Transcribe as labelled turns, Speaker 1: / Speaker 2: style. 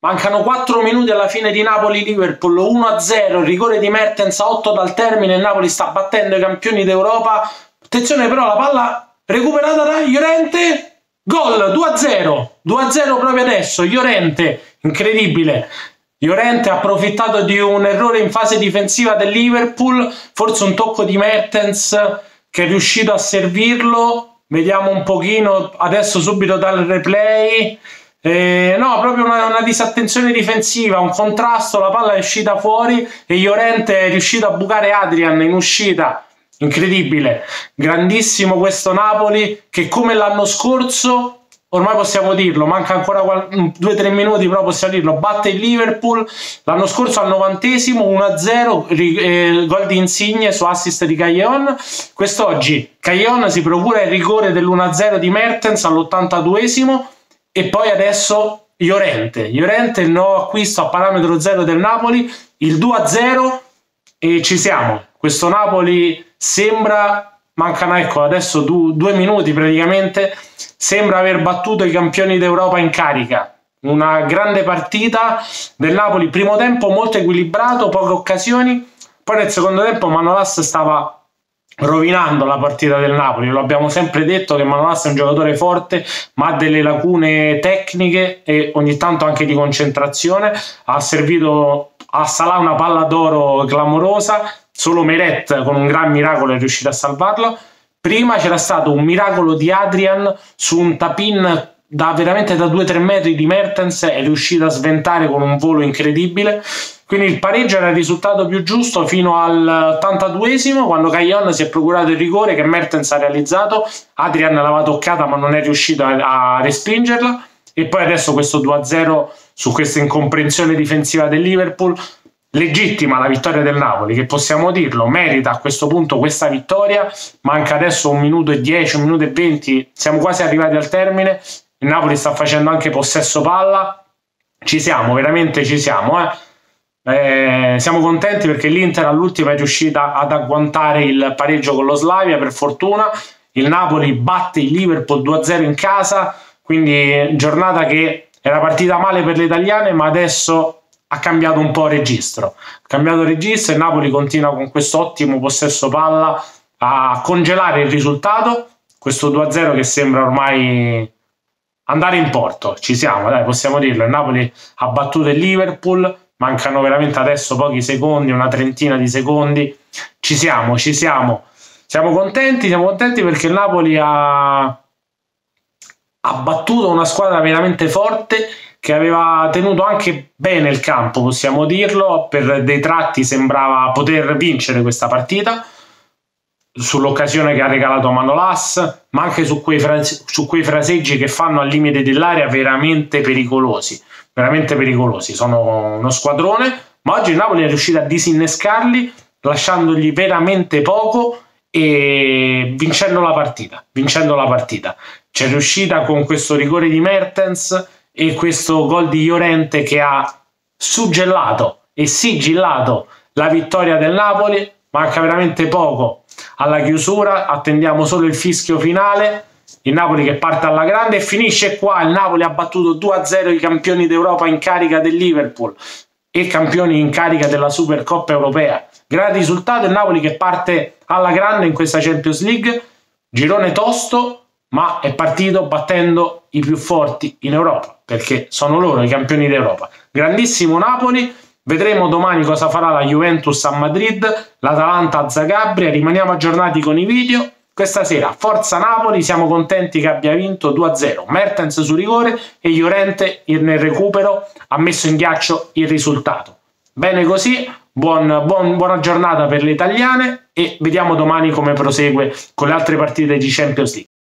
Speaker 1: Mancano 4 minuti alla fine di Napoli-Liverpool, 1-0, rigore di Mertens a 8 dal termine, il Napoli sta battendo i campioni d'Europa. Attenzione però, la palla recuperata da Llorente, gol, 2-0, 2-0 proprio adesso, Llorente, incredibile. Llorente ha approfittato di un errore in fase difensiva del Liverpool, forse un tocco di Mertens che è riuscito a servirlo, vediamo un pochino adesso subito dal replay. No, proprio una disattenzione difensiva, un contrasto, la palla è uscita fuori e Llorente è riuscito a bucare Adrian in uscita. Incredibile, grandissimo questo Napoli che come l'anno scorso, ormai possiamo dirlo, manca ancora 2-3 minuti, però possiamo dirlo, batte il Liverpool l'anno scorso al 90esimo 1-0, gol di Insigne su assist di Callejon. Quest'oggi Callejon si procura il rigore dell'1-0 di Mertens all'82esimo. E poi adesso Llorente, il nuovo acquisto a parametro zero del Napoli, il 2-0 e ci siamo. Questo Napoli sembra, mancano ecco adesso 2 minuti praticamente, sembra aver battuto i campioni d'Europa in carica. Una grande partita del Napoli, primo tempo molto equilibrato, poche occasioni, poi nel secondo tempo Manolas stava rovinando la partita del Napoli. Lo abbiamo sempre detto che Manolas è un giocatore forte ma ha delle lacune tecniche e ogni tanto anche di concentrazione. Ha servito a Salah una palla d'oro clamorosa, solo Meret con un gran miracolo è riuscito a salvarlo. Prima c'era stato un miracolo di Adrian su un tap-in veramente da 2-3 metri di Mertens, è riuscito a sventare con un volo incredibile. Quindi il pareggio era il risultato più giusto fino al 82esimo, quando Callejon si è procurato il rigore che Mertens ha realizzato. Adrian l'aveva toccata ma non è riuscito a respingerla. E poi adesso questo 2-0 su questa incomprensione difensiva del Liverpool. Legittima la vittoria del Napoli, che possiamo dirlo, merita a questo punto questa vittoria. Manca adesso 1 minuto e 10, 1 minuto e 20, siamo quasi arrivati al termine. Il Napoli sta facendo anche possesso palla. Ci siamo, veramente ci siamo, siamo contenti perché l'Inter all'ultima è riuscita ad agguantare il pareggio con lo Slavia, per fortuna. Il Napoli batte il Liverpool 2-0 in casa, quindi giornata che era partita male per le italiane ma adesso ha cambiato un po' registro. Ha cambiato registro e Napoli continua con questo ottimo possesso palla a congelare il risultato. Questo 2-0 che sembra ormai andare in porto. Ci siamo, dai, possiamo dirlo. Il Napoli ha battuto il Liverpool. Mancano veramente adesso pochi secondi, una trentina di secondi. Ci siamo, ci siamo. Siamo contenti perché il Napoli ha battuto una squadra veramente forte che aveva tenuto anche bene il campo, possiamo dirlo. Per dei tratti sembrava poter vincere questa partita, sull'occasione che ha regalato Manolas, ma anche su quei fraseggi che fanno al limite dell'area veramente pericolosi. Veramente pericolosi, sono uno squadrone, ma oggi il Napoli è riuscito a disinnescarli lasciandogli veramente poco e vincendo la partita. C'è riuscita con questo rigore di Mertens e questo gol di Llorente che ha suggellato e sigillato la vittoria del Napoli. Manca veramente poco alla chiusura, attendiamo solo il fischio finale. Il Napoli che parte alla grande e finisce qua. Il Napoli ha battuto 2-0 i campioni d'Europa in carica del Liverpool e campioni in carica della Supercoppa europea. Gran risultato, il Napoli che parte alla grande in questa Champions League, girone tosto, ma è partito battendo i più forti in Europa, perché sono loro i campioni d'Europa. Grandissimo Napoli, vedremo domani cosa farà la Juventus a Madrid, l'Atalanta a Zagabria, rimaniamo aggiornati con i video. Questa sera Forza Napoli, siamo contenti che abbia vinto 2-0, Mertens su rigore e Llorente nel recupero ha messo in ghiaccio il risultato. Bene così, buona giornata per le italiane e vediamo domani come prosegue con le altre partite di Champions League.